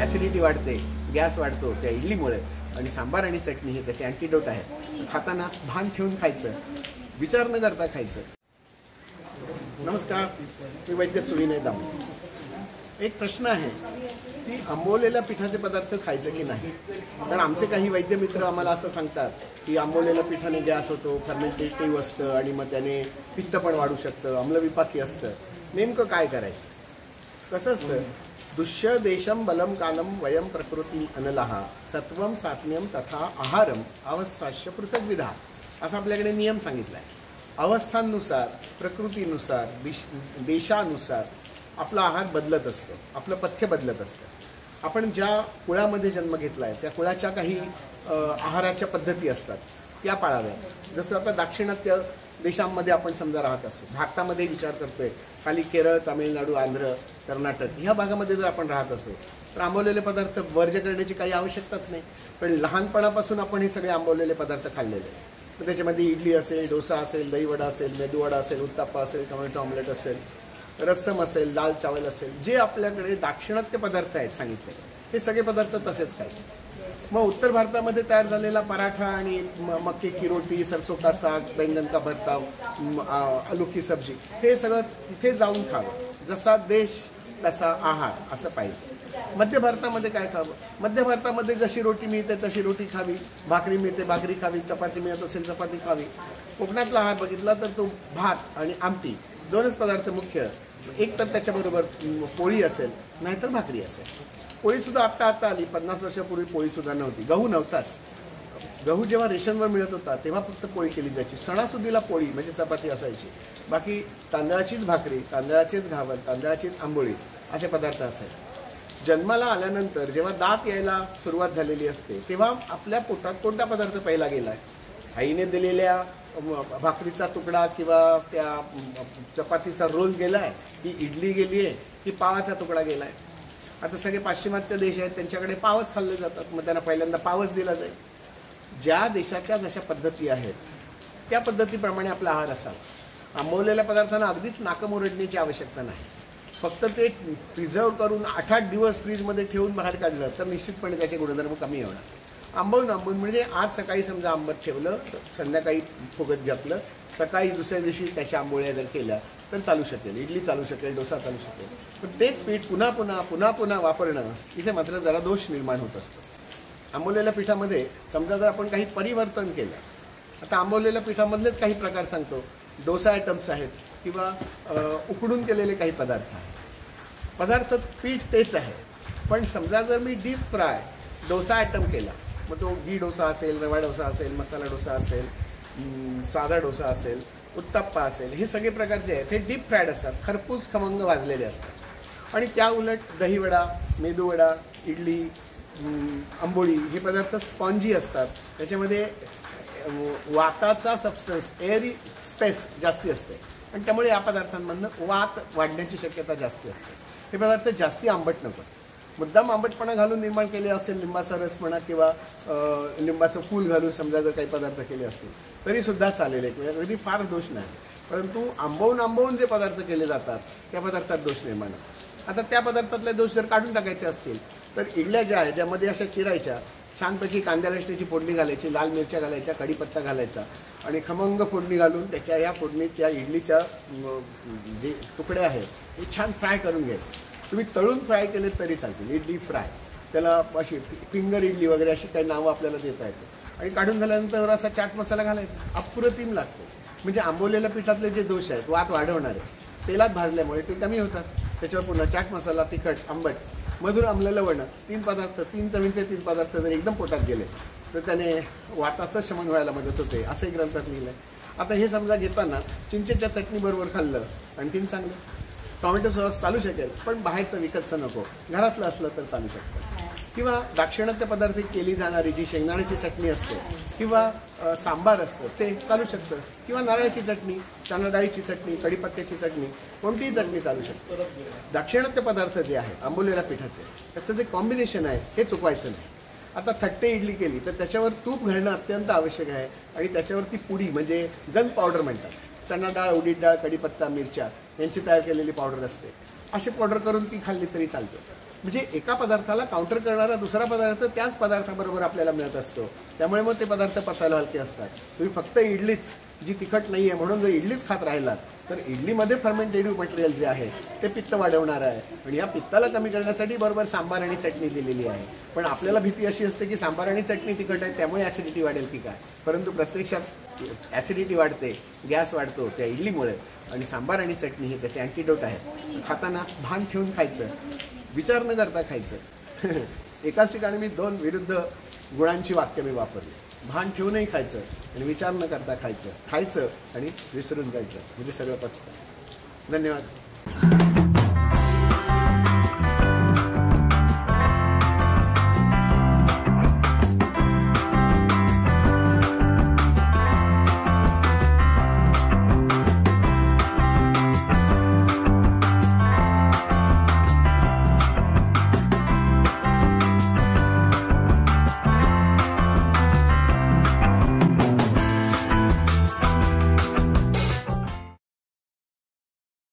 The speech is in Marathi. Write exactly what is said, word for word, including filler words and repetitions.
ॲसिडिटी वाढते, गॅस वाढतो त्या इडलीमुळे, आणि सांबार आणि चटणी हे त्याचे अँटीडोट आहे. खाताना भान ठेवून खायचं, विचार न करता खायचं. नमस्कार, मी वैद्य सुविनय दामले. एक प्रश्न आहे की आंबवलेल्या पिठाचे पदार्थ खायचे की नाही. कारण आमचे काही वैद्य मित्र आम्हाला असं सांगतात की आंबवलेल्या पिठाने गॅस होतो, फर्मेंटेटिव्ह असतं आणि मग त्याने पित्त पण वाढू शकतं, अम्लविपाकी असतं. नेमकं काय करायचं? कसं असतं, दुष्य देशम बलम कालम वयम प्रकृती अनलहा सत्वम सात्म्यम तथा आहारम अवस्थाश्य पृथग्विधा असा आपल्याकडे नियम सांगितला आहे. अवस्थांनुसार, प्रकृतीनुसार, दिश देशानुसार आपला आहार बदलत असतो, आपलं पथ्य बदलत असतं. आपण ज्या कुळामध्ये जन्म घेतला आहे त्या कुळाच्या काही आहाराच्या पद्धती असतात, त्या पाळाव्या. जसं आता दाक्षिणात्य देशांमध्ये आपण समजा राहत असतो, भारतामध्ये विचार करतोय, खाली केरळ, तामिळनाडू, आंध्र, कर्नाटक ह्या भागामध्ये जर आपण राहत असो तर आंबवलेले पदार्थ वर्ज्य करण्याची काही आवश्यकताच नाही. पण लहानपणापासून आपण हे सगळे आंबवलेले पदार्थ खाल्लेले. तर त्याच्यामध्ये इडली असेल, डोसा असेल, दहीवडा असेल, मेदूवडा असेल, उत्ताप्पा असेल, टोमॅटो ऑमलेट असेल, रस्सम असेल, दाल चावल असेल, जे आपल्याकडे दाक्षिणात्य पदार्थ आहेत सांगितले हे सगळे पदार्थ तसेच खायचे. मग उत्तर भारतामध्ये तयार झालेला पराठा आणि मक्के की रोटी, सरसों का साग, बैंगन का भरता, आलू की सब्जी, हे सगळं तिथे जाऊन खावं. जसा देश तसा आहार असं पाहिजे. मध्य भारतामध्ये काय खावं? मध्य भारतामध्ये जशी रोटी मिळते तशी रोटी खावी, भाकरी मिळते भाकरी खावी, चपाती मिळत असेल चपाती खावी. कोकणातला आहार बघितला तर तो भात आणि आमटी दोनच पदार्थ मुख्य. एक तर त्याच्याबरोबर पोळी असेल, नाहीतर भाकरी असेल. पोळीसुद्धा आत्ता आत्ता आली, पन्नास वर्षापूर्वी पोळीसुद्धा नव्हती, गहू नव्हताच. गहू जेव्हा रेशनवर मिळत होता तेव्हा फक्त पोळी केली जायची. सणासुदीला पोळी म्हणजे चपाती असायची, बाकी तांदळाचीच भाकरी, तांदळाचीच घावन, तांदळाचीच आंबोळी असे पदार्थ असायचे. जन्माला आल्यानंतर जेव्हा दात यायला सुरुवात झालेली असते तेव्हा आपल्या पोटात कोणता पदार्थ पहिला गेला आहे? आईने दिलेल्या भाकरीचा तुकडा किंवा त्या चपातीचा रोल गेला आहे, की इडली गेली आहे, की पावाचा तुकडा गेला आहे? आता सगळे पाश्चिमात्य देश आहेत त्यांच्याकडे पावच खाल्ले जातात, मग त्यांना पहिल्यांदा पावच दिला जाईल. ज्या देशाच्या जशा पद्धती आहेत त्या पद्धतीप्रमाणे आपला आहार असावा. आंबवलेल्या पदार्थांना अगदीच नाकं मुरडण्याची आवश्यकता नाही. फक्त ते प्रिझर्व करून आठ आठ दिवस फ्रीजमध्ये ठेवून बाहेर काढलं तर निश्चितपणे त्याचे गुणधर्म कमी होणार. आंबवून आंबवून म्हणजे आज सकाळी समजा आंबट ठेवलं, संध्याकाळी फुगत घातलं, सकाळी दुसऱ्या दिवशी त्याच्या आंबोळ्या जर केल्या तर चालू शकेल, इडली चालू शकेल, डोसा चालू शकेल. पण तेच पीठ पुन्हा पुन्हा पुन्हा पुन्हा वापरणं इथे मात्र जरा दोष निर्माण होत असतो. आंबवलेल्या पिठामध्ये समजा जर आपण काही परिवर्तन केलं, आता आंबवलेल्या पिठामधलेच काही प्रकार सांगतो. डोसा आयटम्स आहेत किंवा उकडून केलेले काही पदार्थ आहेत. पदार्थ पीठ तेच आहे, पण समजा जर मी डीप फ्राय डोसा आयटम केला, मग तो घी डोसा असेल, रवा डोसा असेल, मसाला डोसा असेल, साधा डोसा असेल, उत्ताप्पा असेल, हे सगळे प्रकार जे आहेत हे डीप फ्रायड असतात, खरपूस खमंग भाजलेले असतात. आणि त्या उलट दहीवडा, मेदूवडा, इडली, आंबोळी हे पदार्थ स्पॉन्जी असतात. त्याच्यामध्ये वाताचा सबस्टन्स, एअरी स्पेस जास्ती असते आणि त्यामुळे या पदार्थांमधनं वात वाढण्याची शक्यता जास्ती असते. हे पदार्थ जास्ती आंबट नको. मुद्दाम आंबटपणा घालून निर्माण केले असेल, लिंबाचा रस म्हणा किंवा लिंबाचं फूल घालून समजा जर काही पदार्थ केले असतील तरीसुद्धा चालेल, एक वेळा तरी फार दोष नाही. परंतु आंबवून आंबवून जे पदार्थ केले जातात त्या पदार्थात दोष निर्माण असतात. आता त्या पदार्थातले दोष जर काढून टाकायचे असतील तर इडल्या ज्या आहेत ज्यामध्ये अशा चिरायच्या, छानपैकी कांद्या लसणीची फोडणी घालायची, लाल मिरच्या घालायच्या, कढीपत्ता घालायचा आणि खमंग फोडणी घालून त्याच्या या फोडणीत त्या इडलीच्या जे तुकडे आहेत हे छान फ्राय करून घ्यायचे. तुम्ही तळून फ्राय केले तरी चालतील, इडली फ्राय, त्याला अशी फिंगर इडली वगैरे अशी काही नावं आपल्याला देता येते. आणि काढून झाल्यानंतर असा चाट मसाला घालायचा, अप्रतिम लागतो. म्हणजे आंबवलेल्या पिठातले जे दोष आहेत वात वाढवणारे तेलात भाजल्यामुळे ते कमी होतात. त्याच्यावर पुन्हा चाट मसाला, तिखट, आंबट, मधुर, आम्ल, लवण, तीन पदार्थ, तीन चवीचे तीन पदार्थ जर एकदम पोटात गेले तर त्याने वाताचं शमन व्हायला मदत होते असंही ग्रंथात लिहिलं आहे. आता हे समजा घेताना चिंचेच्या चटणीबरोबर खाल्लं आणखीन चांगलं. टॉमॅटो सॉस चालू शकेल, पण बाहेरचं विकतचं नको, घरातलं असलं तर चालू शकतं. किंवा दाक्षिणात्य पदार्थ केली जाणारी जी शेंगदाण्याची चटणी असते किंवा सांबार असतं ते चालू शकतं. किंवा नारळाची चटणी, चणा डाळीची चटणी, कढीपत्त्याची चटणी, कोणतीही चटणी चालू शकते. दाक्षिणात्य पदार्थ जे आहेत आंबवलेल्या पिठाचे त्याचं जे कॉम्बिनेशन आहे हे चुकवायचं नाही. आता थट्टे इडली केली तर त्याच्यावर तूप घालणं अत्यंत आवश्यक आहे आणि त्याच्यावरती पुडी म्हणजे गन पावडर म्हणतात. चणा डाळ, उडीद डाळ, कढीपत्ता, मिरच्या यांची तयार केलेली पावडर असते. असे ऑर्डर करून ती खाल्ली तरी चालते. म्हणजे एका पदार्थाला काउंटर करणारा दुसरा पदार्थ त्याच पदार्थाबरोबर आपल्याला मिळत असतो. त्यामुळे मग ते पदार्थ पचायला हलके असतात. तुम्ही फक्त इडलीच जी तिखट नाही आहे म्हणून जर इडलीच खात राहिलात तर इडलीमध्ये फर्मेंटेटिव्ह मटेरियल जे आहे ते पित्त वाढवणार आहे. आणि या पित्ताला कमी करण्यासाठी बरोबर सांबार आणि चटणी दिलेली आहे. पण आपल्याला भीती अशी असते की सांबार आणि चटणी तिखट आहे त्यामुळे ॲसिडिटी वाढेल की काय. परंतु प्रत्यक्षात ॲसिडिटी वाढते, गॅस वाढतो त्या इडलीमुळे. आणि सांबार आणि चटणी हे त्याचे अँटीडोट आहे. खाताना भान ठेवून खायचं, विचार न करता खायचं. एकाच ठिकाणी मी दोन विरुद्ध गुणांची वाक्य मी वापरली. भान ठेवूनही खायचं आणि विचार न करता खायचं. खायचं आणि विसरून जायचं म्हणजे सगळं पचतं. धन्यवाद.